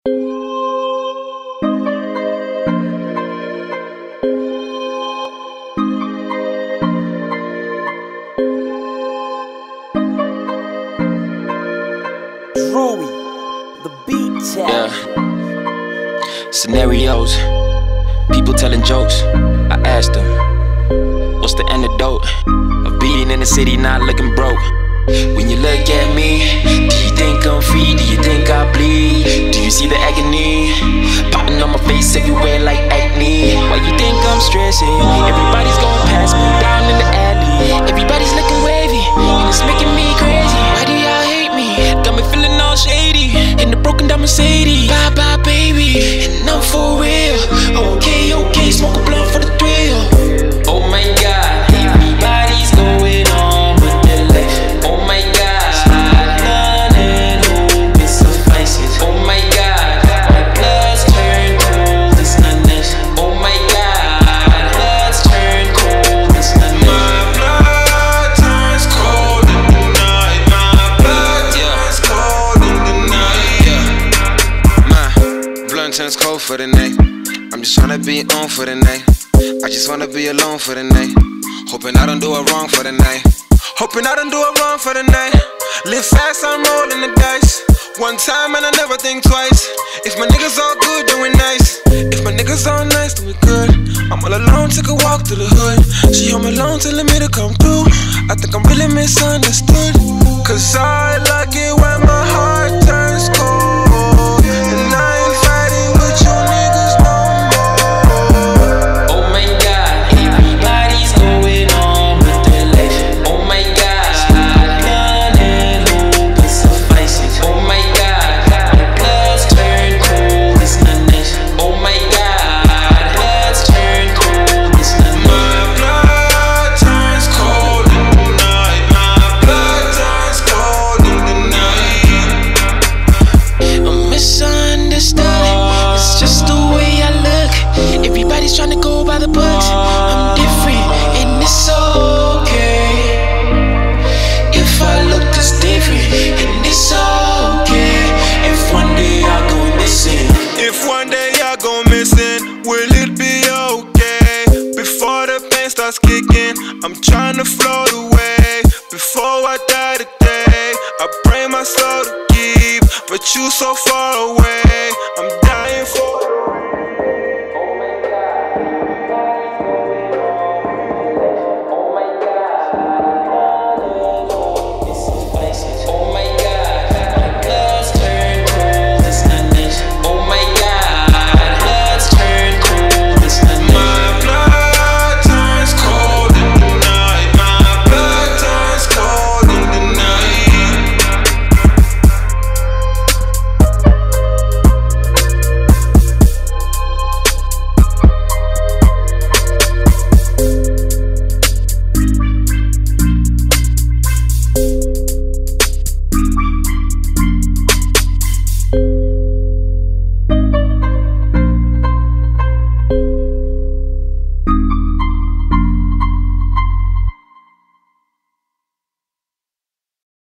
Drewy, the beat tag. Yeah. Scenarios, people telling jokes. I asked them, what's the antidote of being in the city not looking broke? When you look at me, do you think I'm free? Do you think I bleed? Do you see the agony popping on my face everywhere like acne? Why you think I'm stressing? Everybody's going past me down in the alley. Everybody's looking wavy, and it's making me crazy. Why do y'all hate me? Got me feeling all shady in the broken down Mercedes. Bye bye baby, and I'm for real. Okay, okay, smoke a blunt for the thrill. Oh my God, everybody's going on with their life. Oh my God, none and open suffices. Oh my God, my blood's turned cold, it's not this. Oh my God, blood's turned cold, it's not this. My blood turns cold in the night. My blood turns cold in the night. My blood turns cold for the night. I'm just tryna be on for the night. I just wanna be alone for the night. Hoping I don't do it wrong for the night. Hoping I don't do it wrong for the night. Live fast, I'm rolling the dice. One time and I never think twice. If my niggas all good, then we nice. If my niggas all nice, then we good. I'm all alone, took a walk through the hood. She home alone, telling me to come through. I think I'm really misunderstood, cause I like it when my heart